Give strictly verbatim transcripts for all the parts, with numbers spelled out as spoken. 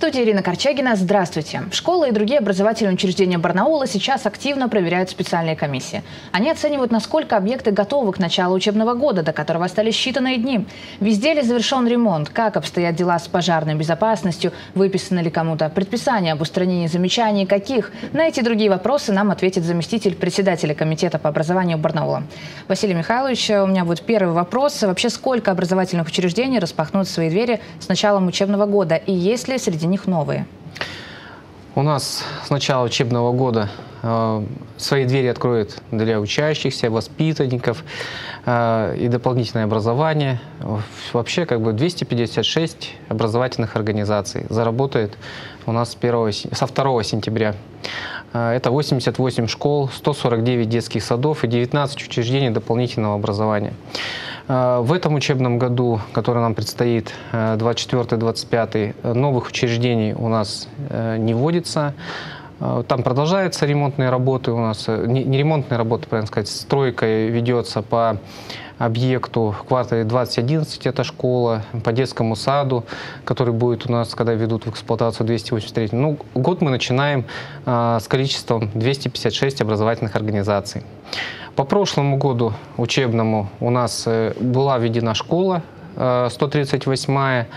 студии Ирина Корчагина. Здравствуйте. Школы и другие образовательные учреждения Барнаула сейчас активно проверяют специальные комиссии. Они оценивают, насколько объекты готовы к началу учебного года, до которого остались считанные дни. Везде ли завершен ремонт? Как обстоят дела с пожарной безопасностью? Выписано ли кому-то предписание об устранении замечаний? Каких? На эти и другие вопросы нам ответит заместитель председателя комитета по образованию Барнаула. Василий Михайлович, у меня будет первый вопрос. Вообще, сколько образовательных учреждений распахнут свои двери с началом учебного года? И есть ли среди них новые? У нас с начала учебного года э, свои двери откроют для учащихся, воспитанников э, и дополнительное образование. Вообще как бы двести пятьдесят шесть образовательных организаций заработает у нас с первого, со второго сентября. Э, это восемьдесят восемь школ, сто сорок девять детских садов и девятнадцать учреждений дополнительного образования. В этом учебном году, который нам предстоит, двадцать четвёртый — двадцать пятый, новых учреждений у нас не вводится. Там продолжаются ремонтные работы у нас, не ремонтные работы, правильно сказать, стройка ведется по объекту в квартале двадцать одиннадцать, это школа, по детскому саду, который будет у нас, когда ведут в эксплуатацию двести восемьдесят три. Ну, год мы начинаем а, с количеством двухсот пятидесяти шести образовательных организаций. По прошлому году учебному у нас была введена школа сто тридцать восьмая,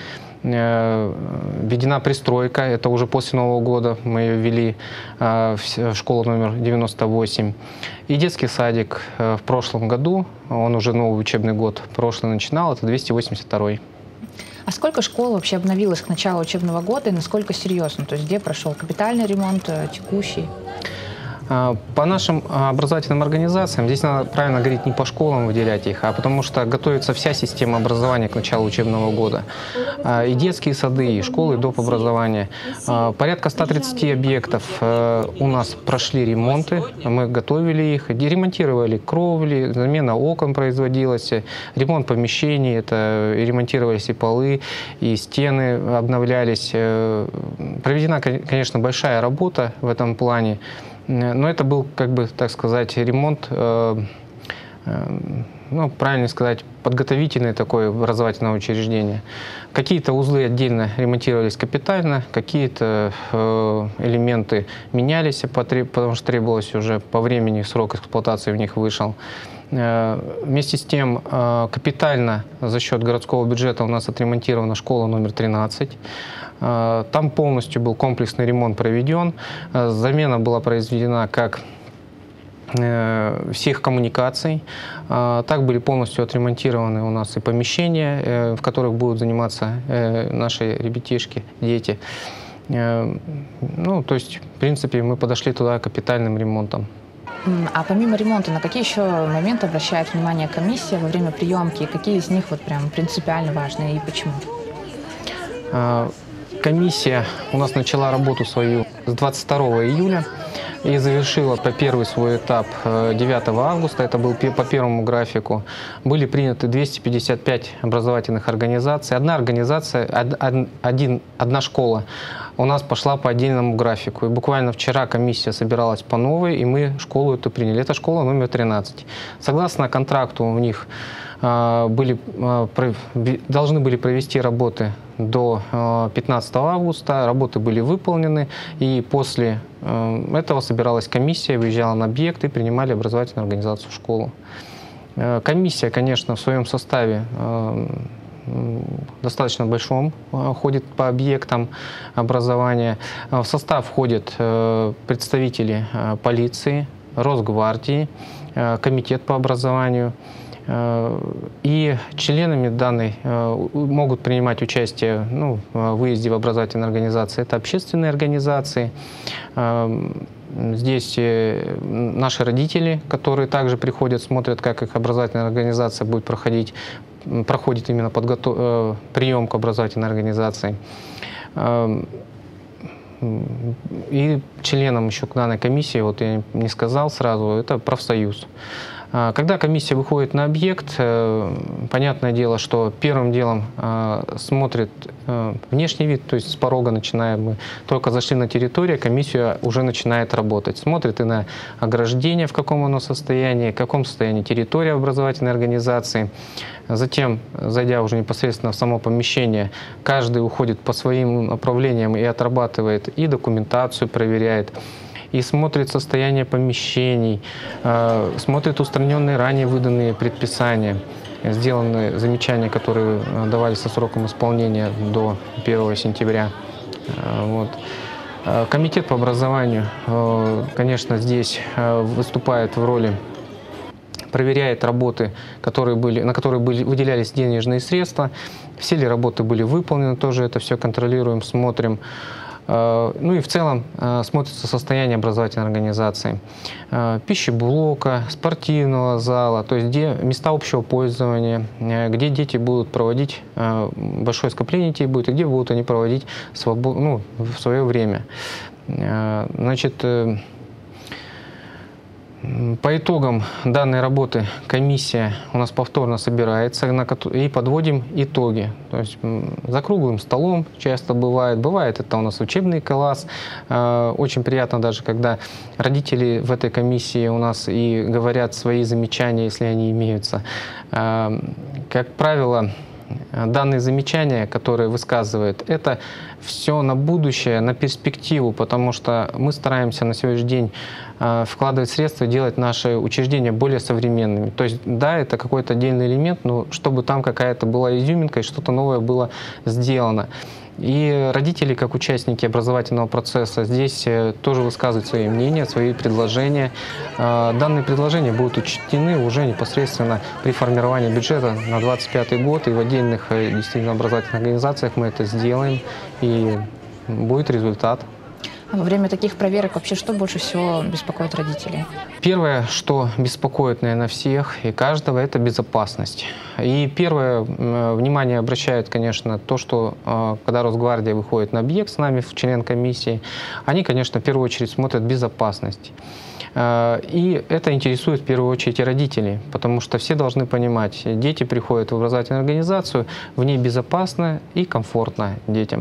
введена пристройка, это уже после Нового года мы ее ввели, в школу номер девяносто восемь. И детский садик в прошлом году, он уже новый учебный год, прошлый начинал, это двести восемьдесят второй. А сколько школ вообще обновилось к началу учебного года и насколько серьезно? То есть где прошел капитальный ремонт, текущий? По нашим образовательным организациям, здесь надо правильно говорить, не по школам выделять их, а потому что готовится вся система образования к началу учебного года. И детские сады, и школы, и доп. Образования. Порядка ста тридцати объектов у нас прошли ремонты, мы готовили их, ремонтировали кровли, замена окон производилась, ремонт помещений, это ремонтировались и полы, и стены обновлялись. Проведена, конечно, большая работа в этом плане. Но это был, как бы, так сказать, ремонт, э, э, ну, правильно сказать, подготовительный такой образовательное учреждение. Какие-то узлы отдельно ремонтировались капитально, какие-то э, элементы менялись, потому что требовалось уже по времени, срок эксплуатации в них вышел. Э, вместе с тем, э, капитально за счет городского бюджета у нас отремонтирована школа номер тринадцать. Там полностью был комплексный ремонт проведен, замена была произведена как всех коммуникаций, так были полностью отремонтированы у нас и помещения, в которых будут заниматься наши ребятишки, дети. Ну, то есть, в принципе, мы подошли туда капитальным ремонтом. А помимо ремонта, на какие еще моменты обращает внимание комиссия во время приемки? И какие из них вот прям принципиально важные и почему? Комиссия у нас начала работу свою с двадцать второго июля и завершила по первый свой этап девятого августа, это был по первому графику. Были приняты двести пятьдесят пять образовательных организаций. Одна организация, один, одна школа у нас пошла по отдельному графику. И буквально вчера комиссия собиралась по новой, и мы школу эту приняли. Это школа номер тринадцать. Согласно контракту у них были, должны были провести работы до пятнадцатого августа, работы были выполнены, и после этого собиралась комиссия, выезжала на объект и принимали образовательную организацию в школу. Комиссия, конечно, в своем составе достаточно большом ходит по объектам образования. В состав входят представители полиции, Росгвардии, комитет по образованию. И членами данной могут принимать участие, ну, в выезде в образовательные организации. Это общественные организации. Здесь наши родители, которые также приходят, смотрят, как их образовательная организация будет проходить, проходит именно подготов... прием к образовательной организации. И членом еще к данной комиссии, вот я не сказал сразу, это профсоюз. Когда комиссия выходит на объект, понятное дело, что первым делом смотрит внешний вид, то есть с порога начинаем, мы только зашли на территорию, комиссия уже начинает работать. Смотрит и на ограждение, в каком оно состоянии, в каком состоянии территория образовательной организации. Затем, зайдя уже непосредственно в само помещение, каждый уходит по своим направлениям и отрабатывает, и документацию проверяет, и смотрит состояние помещений, э, смотрит устраненные ранее выданные предписания, сделанные замечания, которые давались со сроком исполнения до первого сентября. Э, вот. Комитет по образованию, э, конечно, здесь э, выступает в роли, проверяет работы, которые были, на которые были, выделялись денежные средства. Все ли работы были выполнены, тоже это все контролируем, смотрим. Ну и в целом смотрится состояние образовательной организации. Пищеблока, спортивного зала, то есть где места общего пользования, где дети будут проводить, большое скопление детей будет, и где будут они проводить свобод, ну, в свое время. Значит, по итогам данной работы комиссия у нас повторно собирается и подводим итоги. То есть за круглым столом часто бывает. Бывает это у нас учебный класс. Очень приятно даже, когда родители в этой комиссии у нас и говорят свои замечания, если они имеются. Как правило, данные замечания, которые высказывают, это все на будущее, на перспективу, потому что мы стараемся на сегодняшний день вкладывать средства, делать наши учреждения более современными. То есть, да, это какой-то отдельный элемент, но чтобы там какая-то была изюминка и что-то новое было сделано. И родители, как участники образовательного процесса, здесь тоже высказывают свои мнения, свои предложения. Данные предложения будут учтены уже непосредственно при формировании бюджета на двадцать пятый год. И в отдельных действительно образовательных организациях мы это сделаем, и будет результат. Во время таких проверок вообще что больше всего беспокоит родителей? Первое, что беспокоит, наверное, всех и каждого, это безопасность. И первое внимание обращают, конечно, то, что когда Росгвардия выходит на объект с нами, член комиссии, они, конечно, в первую очередь смотрят безопасность. И это интересует в первую очередь и родителей, потому что все должны понимать, дети приходят в образовательную организацию, в ней безопасно и комфортно детям.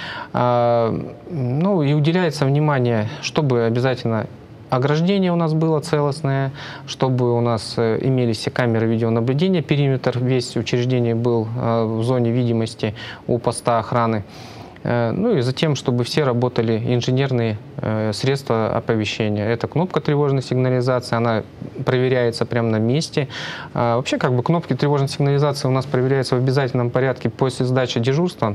Ну и уделяется внимание, чтобы обязательно ограждение у нас было целостное, чтобы у нас имелись все камеры видеонаблюдения, периметр весь учреждения был в зоне видимости у поста охраны. Ну и затем, чтобы все работали инженерные средства оповещения. Это кнопка тревожной сигнализации, она проверяется прямо на месте. Вообще, как бы кнопки тревожной сигнализации у нас проверяются в обязательном порядке после сдачи дежурства.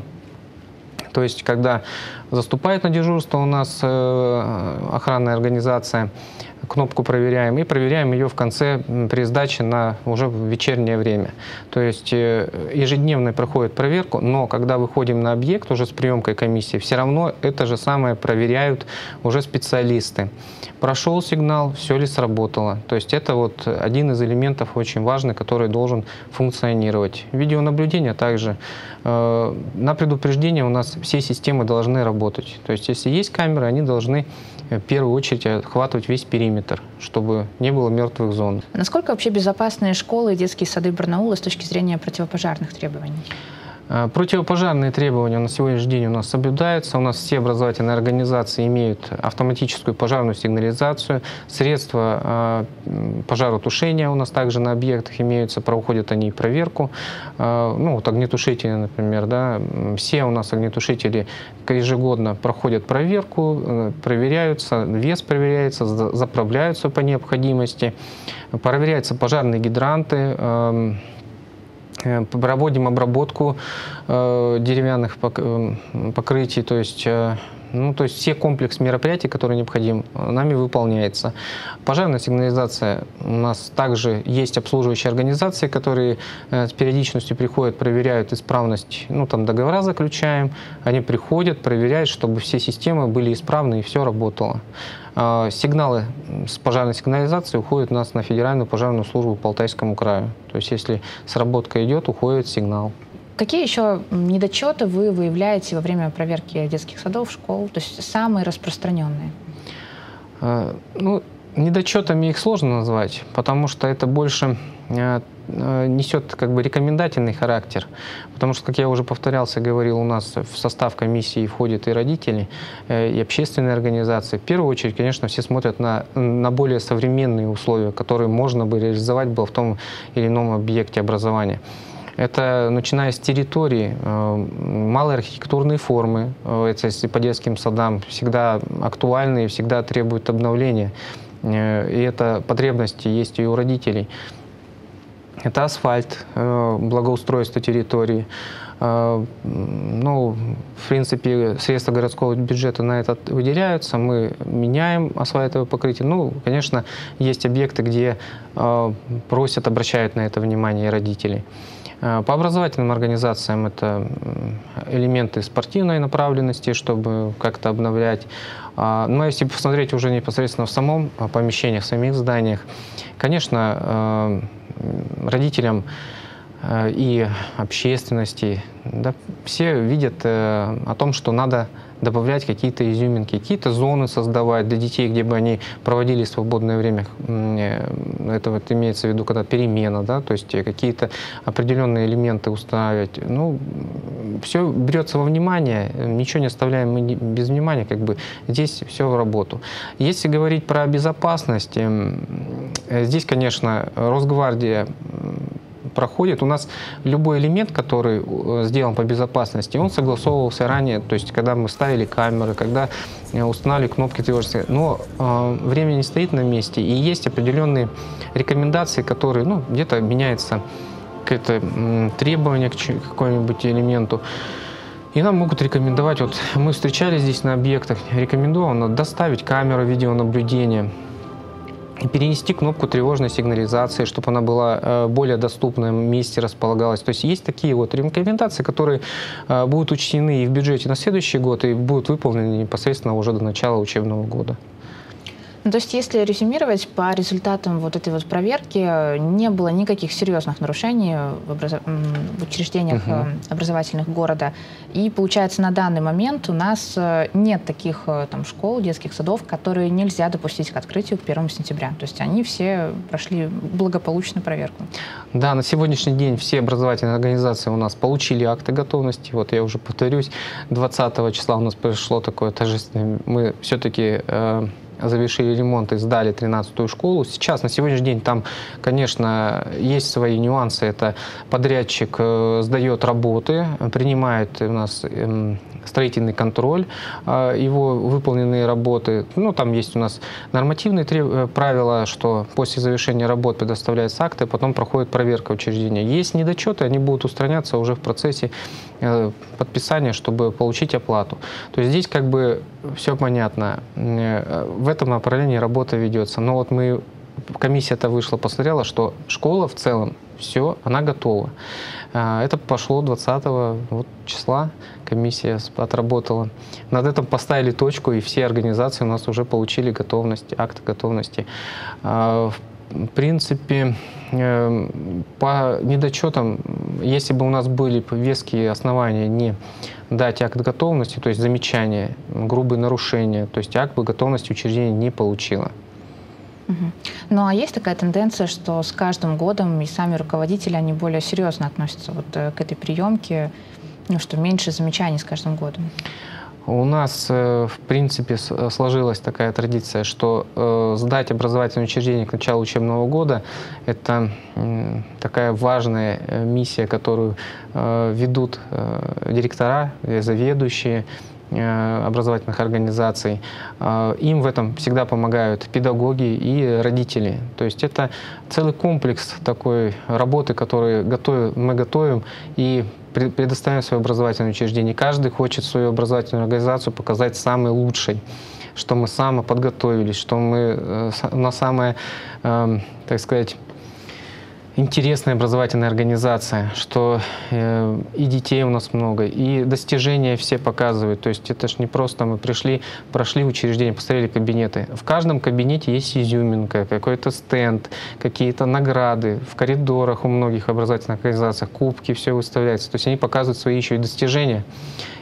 То есть, когда заступает на дежурство у нас охранная организация, кнопку проверяем и проверяем ее в конце при сдаче на уже вечернее время. То есть ежедневно проходит проверку, но когда выходим на объект уже с приемкой комиссии, все равно это же самое проверяют уже специалисты. Прошел сигнал, все ли сработало. То есть это вот один из элементов очень важный, который должен функционировать. Видеонаблюдение также. На предупреждение у нас все системы должны работать. То есть если есть камеры, они должны в первую очередь охватывать весь периметр, чтобы не было мертвых зон. Насколько вообще безопасные школы и детские сады Барнаула с точки зрения противопожарных требований? Противопожарные требования на сегодняшний день у нас соблюдаются. У нас все образовательные организации имеют автоматическую пожарную сигнализацию. Средства пожаротушения у нас также на объектах имеются. Проходят они проверку. Ну, вот огнетушители, например. Да. Все у нас огнетушители ежегодно проходят проверку, проверяются, вес проверяется, заправляются по необходимости. Проверяются пожарные гидранты. Проводим обработку э, деревянных покрытий, то есть, э, ну, то есть все комплекс мероприятий, которые необходим, нами выполняется. Пожарная сигнализация у нас также есть обслуживающие организации, которые э, с периодичностью приходят, проверяют исправность, ну там договора заключаем, они приходят, проверяют, чтобы все системы были исправны и все работало. Сигналы с пожарной сигнализацией уходят у нас на Федеральную пожарную службу по Алтайскому краю. То есть если сработка идет, уходит сигнал. Какие еще недочеты вы выявляете во время проверки детских садов, школ, то есть самые распространенные? Ну, Недочетами их сложно назвать, потому что это больше несет как бы рекомендательный характер, потому что, как я уже повторялся, говорил, у нас в состав комиссии входят и родители, и общественные организации. В первую очередь, конечно, все смотрят на, на более современные условия, которые можно бы реализовать было в том или ином объекте образования. Это начиная с территории, малые архитектурные формы, это если по детским садам, всегда актуальны и всегда требуют обновления. И это потребности есть и у родителей. Это асфальт, благоустройство территории. Ну, в принципе, средства городского бюджета на это выделяются. Мы меняем асфальтовое покрытие. Ну, конечно, есть объекты, где просят, обращают на это внимание родителей. По образовательным организациям это элементы спортивной направленности, чтобы как-то обновлять. Но если посмотреть уже непосредственно в самом помещении, в самих зданиях, конечно, родителям и общественности, да, все видят о том, что надо добавлять какие-то изюминки, какие-то зоны создавать для детей, где бы они проводили свободное время. Это вот имеется в виду, когда перемена, да, то есть какие-то определенные элементы устанавливать. Ну, все берется во внимание, ничего не оставляем мы без внимания, как бы здесь все в работу. Если говорить про безопасность, здесь, конечно, Росгвардия проходит. У нас любой элемент, который сделан по безопасности, он согласовывался ранее, то есть когда мы ставили камеры, когда устанавливали кнопки тревожности. Но э, время не стоит на месте, и есть определенные рекомендации, которые, ну, где-то меняется какое-то требование к какому-нибудь элементу. И нам могут рекомендовать, вот мы встречались здесь на объектах, рекомендовано доставить камеру видеонаблюдения, перенести кнопку тревожной сигнализации, чтобы она была более доступном месте располагалась. То есть есть такие вот рекомендации, которые будут учтены и в бюджете на следующий год, и будут выполнены непосредственно уже до начала учебного года. Ну, то есть, если резюмировать, по результатам вот этой вот проверки не было никаких серьезных нарушений в, образ... в учреждениях угу. образовательных города. И, получается, на данный момент у нас нет таких там школ, детских садов, которые нельзя допустить к открытию к первому сентября. То есть они все прошли благополучно проверку. Да, на сегодняшний день все образовательные организации у нас получили акты готовности. Вот я уже повторюсь, двадцатого числа у нас пришло такое торжественное. Мы все-таки э, завершили ремонт и сдали тринадцатую школу. Сейчас, на сегодняшний день, там, конечно, есть свои нюансы. Это подрядчик э, сдает работы, принимает у нас э, строительный контроль, э, его выполненные работы. Ну, там есть у нас нормативные треб... правила, что после завершения работ предоставляются акты, потом проходит проверка учреждения. Есть недочеты, они будут устраняться уже в процессе э, подписания, чтобы получить оплату. То есть здесь как бы все понятно. В этом направлении работа ведется. Но вот мы, комиссия-то вышла, посмотрела, что школа в целом, все, она готова. Это пошло двадцатого вот числа, комиссия отработала. Над этим поставили точку, и все организации у нас уже получили готовность, акт готовности. В принципе, по недочетам, если бы у нас были веские основания не дать акт готовности, то есть замечания, грубые нарушения, то есть акт бы готовности учреждение не получило. Угу. Ну а есть такая тенденция, что с каждым годом и сами руководители, они более серьезно относятся вот к этой приемке, ну, что меньше замечаний с каждым годом? У нас, в принципе, сложилась такая традиция, что сдать образовательное учреждение к началу учебного года – это такая важная миссия, которую ведут директора, заведующие образовательных организаций. Им в этом всегда помогают педагоги и родители. То есть это целый комплекс такой работы, который готовим, мы готовим и предоставим свое образовательное учреждение. Каждый хочет свою образовательную организацию показать самой лучшей, что мы сами подготовились, что мы на самая, так сказать, интересная образовательная организация, что э, и детей у нас много, и достижения все показывают. То есть это ж не просто мы пришли, прошли учреждение, посмотрели кабинеты. В каждом кабинете есть изюминка, какой-то стенд, какие-то награды. В коридорах у многих образовательных организаций кубки, все выставляется. То есть они показывают свои еще и достижения.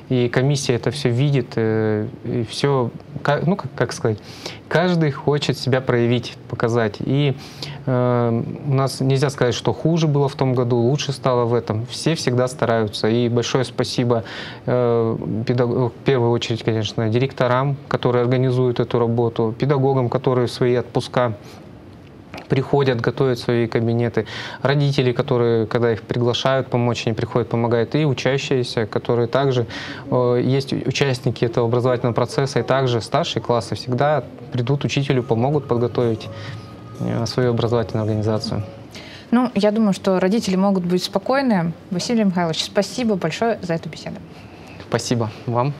и комиссия это все видит, э, и все, как, ну, как, как сказать, каждый хочет себя проявить, показать. И э, у нас нельзя сказать, что хуже было в том году, лучше стало в этом. Все всегда стараются. И большое спасибо э, педаг... в первую очередь, конечно, директорам, которые организуют эту работу, педагогам, которые в свои отпуска приходят, готовят свои кабинеты, родители, которые, когда их приглашают помочь, они приходят, помогают, и учащиеся, которые также, э, есть участники этого образовательного процесса, и также старшие классы всегда придут учителю, помогут подготовить э, свою образовательную организацию. Ну, я думаю, что родители могут быть спокойны. Василий Михайлович, спасибо большое за эту беседу. Спасибо вам.